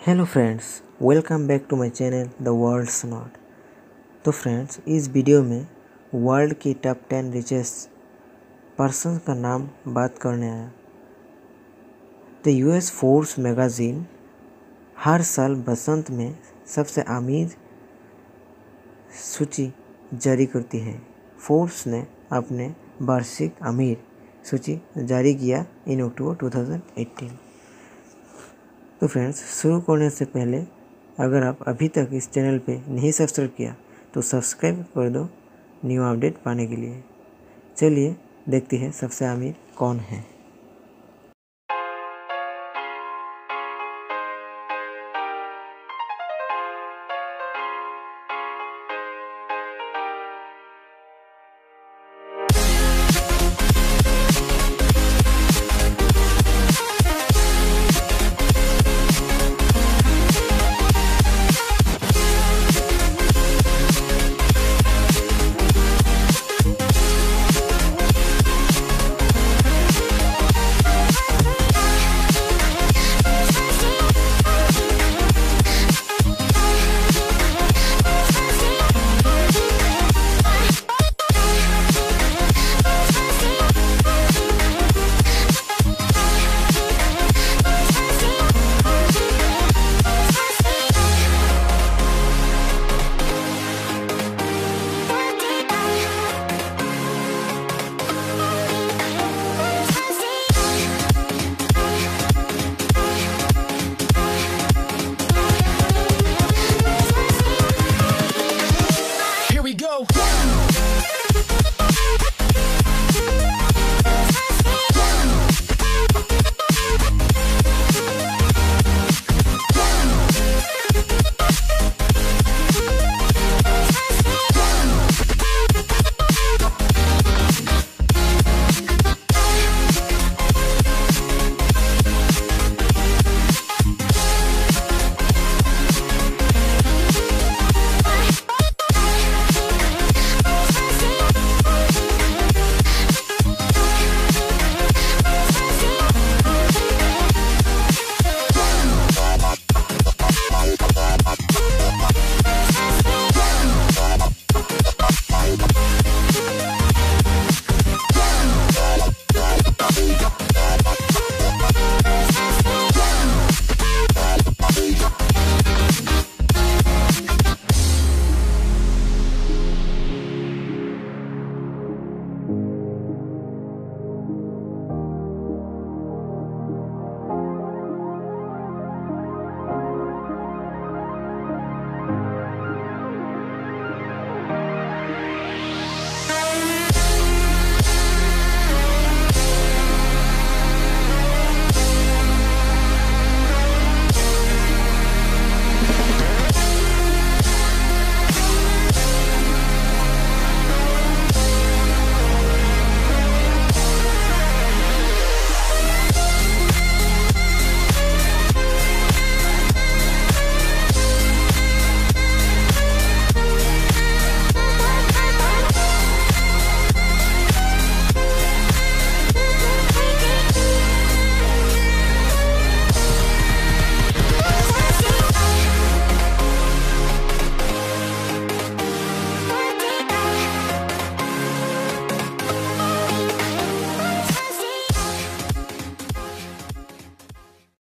Hello friends, welcome back to my channel the world's not. तो friends, इस video में world की top 10 richest person का नाम बात करने आया। द यूएस फोर्ब्स मैगज़ीन हर साल बसंत में सबसे अमीर सूची जारी करती है। फोर्ब्स ने अपने वार्षिक अमीर सूची जारी किया इन अक्टूबर 2018। तो फ्रेंड्स, शुरू करने से पहले अगर आप अभी तक इस चैनल पे नहीं सब्सक्राइब किया तो सब्सक्राइब कर दो न्यू अपडेट पाने के लिए। चलिए देखते हैं सबसे अमीर कौन है।